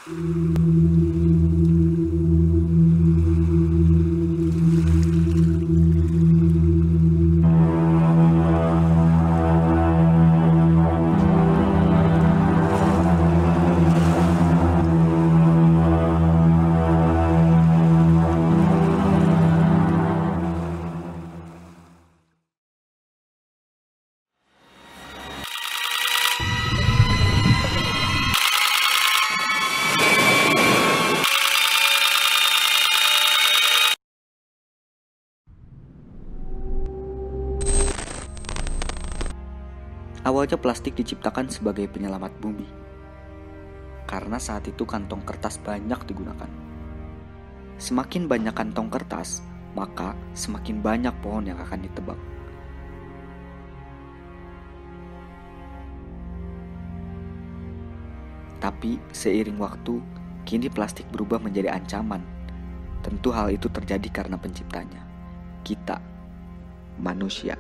Awalnya plastik diciptakan sebagai penyelamat bumi, karena saat itu kantong kertas banyak digunakan. Semakin banyak kantong kertas, maka semakin banyak pohon yang akan ditebang. Tapi seiring waktu, kini plastik berubah menjadi ancaman. Tentu hal itu terjadi karena penciptanya, kita, manusia.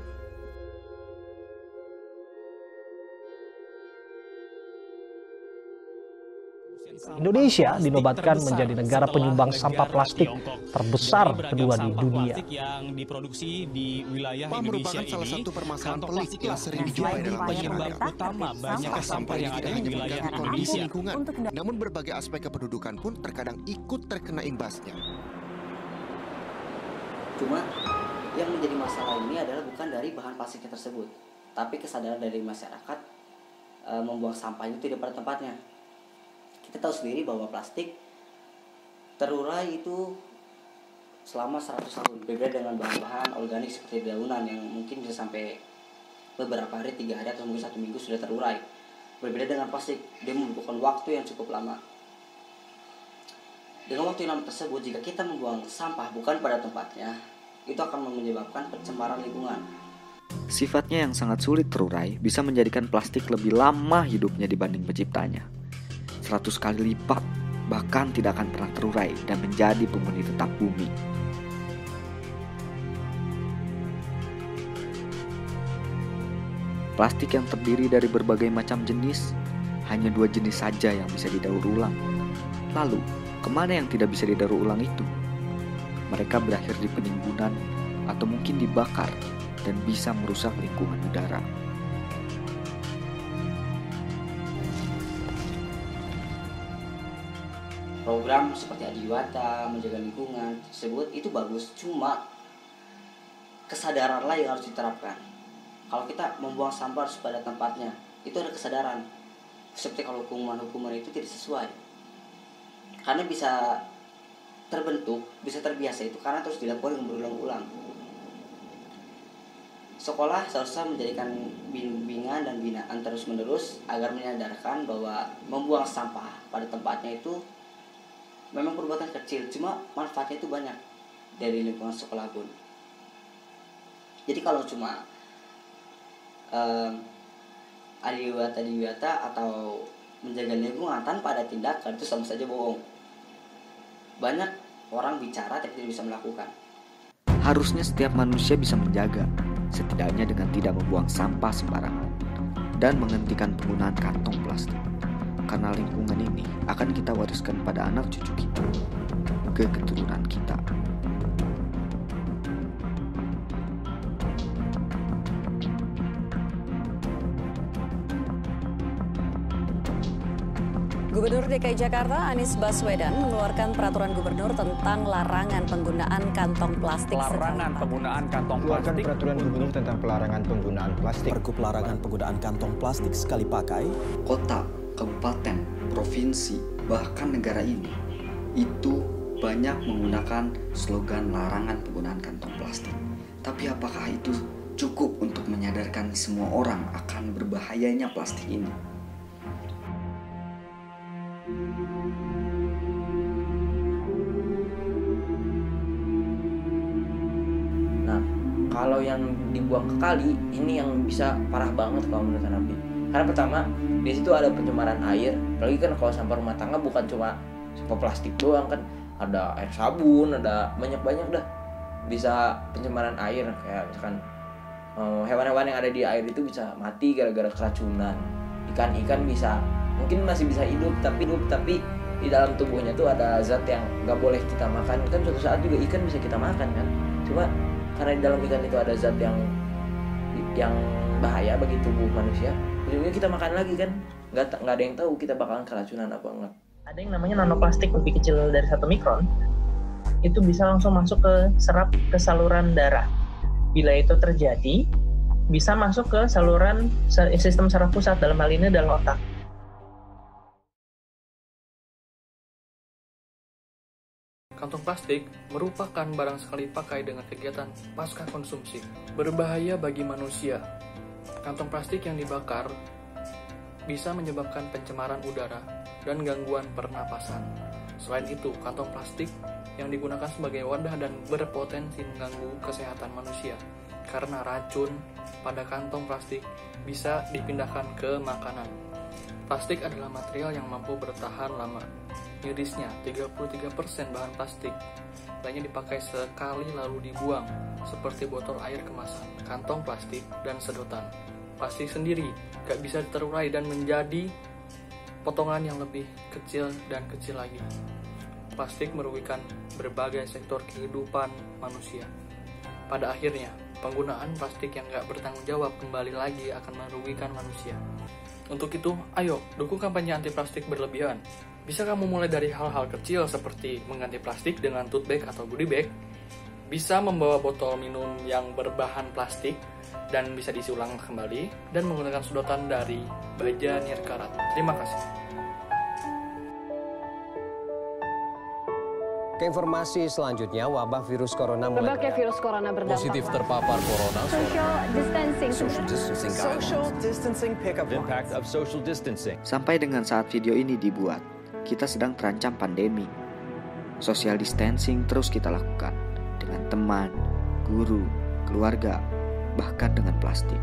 Indonesia dinobatkan menjadi negara penyumbang sampah plastik terbesar kedua di dunia. Yang diproduksi di wilayah Indonesia merupakan salah satu permasalahan pelik yang sering dijumpai dalam penyebab utama banyaknya sampah yang ada di wilayah Indonesia. Namun berbagai aspek kependudukan pun terkadang ikut terkena imbasnya. Cuma yang menjadi masalah ini adalah bukan dari bahan plastiknya tersebut, tapi kesadaran dari masyarakat membuang sampah itu tidak pada tempatnya. Kita tahu sendiri bahwa plastik terurai itu selama 100 tahun, berbeda dengan bahan-bahan organik seperti daunan yang mungkin bisa sampai beberapa hari, 3 hari atau mungkin 1 minggu sudah terurai. Berbeda dengan plastik, dia membutuhkan waktu yang cukup lama. Dengan waktu yang lama tersebut, jika kita membuang sampah bukan pada tempatnya, itu akan menyebabkan pencemaran lingkungan. Sifatnya yang sangat sulit terurai bisa menjadikan plastik lebih lama hidupnya dibanding penciptanya. 100 kali lipat, bahkan tidak akan pernah terurai dan menjadi penghuni tetap bumi. Plastik yang terdiri dari berbagai macam jenis, hanya 2 jenis saja yang bisa didaur ulang. Lalu, kemana yang tidak bisa didaur ulang itu? Mereka berakhir di penimbunan atau mungkin dibakar dan bisa merusak lingkungan udara. Program seperti Adiwata, menjaga lingkungan tersebut itu bagus, cuma kesadaranlah yang harus diterapkan. Kalau kita membuang sampah harus pada tempatnya, itu ada kesadaran. Seperti kalau hukuman itu tidak sesuai, karena bisa terbentuk, bisa terbiasa itu karena terus dilakukan yang berulang-ulang. Sekolah seharusnya menjadikan bimbingan dan binaan terus-menerus agar menyadarkan bahwa membuang sampah pada tempatnya itu memang perbuatan kecil, cuma manfaatnya itu banyak dari lingkungan sekolah pun. Jadi kalau cuma adiwata atau menjaga lingkungan tanpa ada tindakan, itu sama saja bohong. Banyak orang bicara tapi tidak bisa melakukan. Harusnya setiap manusia bisa menjaga, setidaknya dengan tidak membuang sampah sembarangan dan menghentikan penggunaan kantong plastik. Karena lingkungan ini akan kita wariskan pada anak cucu kita, ke keturunan kita. Gubernur DKI Jakarta Anies Baswedan mengeluarkan peraturan gubernur tentang larangan penggunaan kantong plastik. Larangan penggunaan kantong plastik. Peraturan gubernur tentang pelarangan penggunaan plastik. Pergub larangan penggunaan kantong plastik sekali pakai. Kota, kabupaten, provinsi, bahkan negara ini itu banyak menggunakan slogan larangan penggunaan kantong plastik. Tapi apakah itu cukup untuk menyadarkan semua orang akan berbahayanya plastik ini? Nah, kalau yang dibuang ke kali ini yang bisa parah banget kalau menurut Nabi. Karena pertama, di situ ada pencemaran air. Apalagi kan kalau sampah rumah tangga bukan cuma sampah plastik doang kan, ada air sabun, ada banyak-banyak dah. Bisa pencemaran air kayak misalkan hewan-hewan yang ada di air itu bisa mati gara-gara keracunan. Ikan-ikan bisa mungkin masih bisa hidup tapi di dalam tubuhnya tuh ada zat yang nggak boleh kita makan. Kan suatu saat juga ikan bisa kita makan kan, cuma karena di dalam ikan itu ada zat yang bahaya bagi tubuh manusia, ujungnya kita makan lagi kan, nggak ada yang tahu kita bakalan keracunan apa enggak. Ada yang namanya nanoplastik lebih kecil dari 1 mikron, itu bisa langsung masuk ke serap ke saluran darah. Bila itu terjadi, bisa masuk ke saluran sistem saraf pusat, dalam hal ini dalam otak. Kantong plastik merupakan barang sekali pakai dengan kegiatan pasca konsumsi. Berbahaya bagi manusia. Kantong plastik yang dibakar bisa menyebabkan pencemaran udara dan gangguan pernapasan. Selain itu, kantong plastik yang digunakan sebagai wadah dan berpotensi mengganggu kesehatan manusia karena racun pada kantong plastik bisa dipindahkan ke makanan. Plastik adalah material yang mampu bertahan lama. Mirisnya, 33% bahan plastik lainnya dipakai sekali lalu dibuang, seperti botol air kemasan, kantong plastik, dan sedotan. Plastik sendiri gak bisa terurai dan menjadi potongan yang lebih kecil dan kecil lagi. Plastik merugikan berbagai sektor kehidupan manusia. Pada akhirnya, penggunaan plastik yang gak bertanggung jawab kembali lagi akan merugikan manusia. Untuk itu, ayo dukung kampanye anti plastik berlebihan. Bisa kamu mulai dari hal-hal kecil seperti mengganti plastik dengan tote bag atau goodie bag, bisa membawa botol minum yang berbahan plastik dan bisa diisi ulang kembali, dan menggunakan sedotan dari baja nirkarat. Terima kasih. Ke informasi selanjutnya, wabah virus corona mulai berbagai virus corona berdampak positif terpapar corona. Social distancing pick up impact of social distancing. Sampai dengan saat video ini dibuat, kita sedang terancam pandemi. Social distancing terus kita lakukan dengan teman, guru, keluarga, bahkan dengan plastik.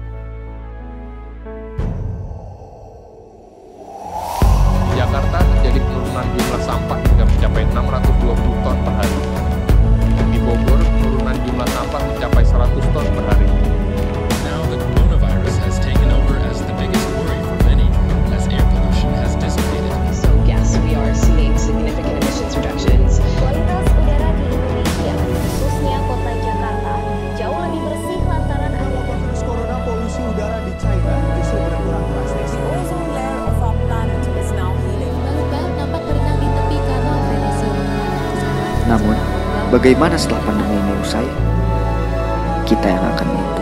Jakarta terjadi penurunan jumlah sampah hingga mencapai 620 ton per hari. Di Bogor, penurunan jumlah sampah mencapai 100 ton per hari. Now the coronavirus has taken over as the biggest worry for many, as air pollution has dissipated. So yes, we are seeing significant emissions reductions. Kualitas udara di Indonesia, khususnya kota Jakarta, jauh lebih bersih lantaran ada virus corona. Polusi udara di China justru berkurang drastis. The ozone layer of our planet is now healing. Bahkan nampak berenang di tepi Kanal Venesi. Namun, bagaimana setelah pandemi ini usai? Kita yang akan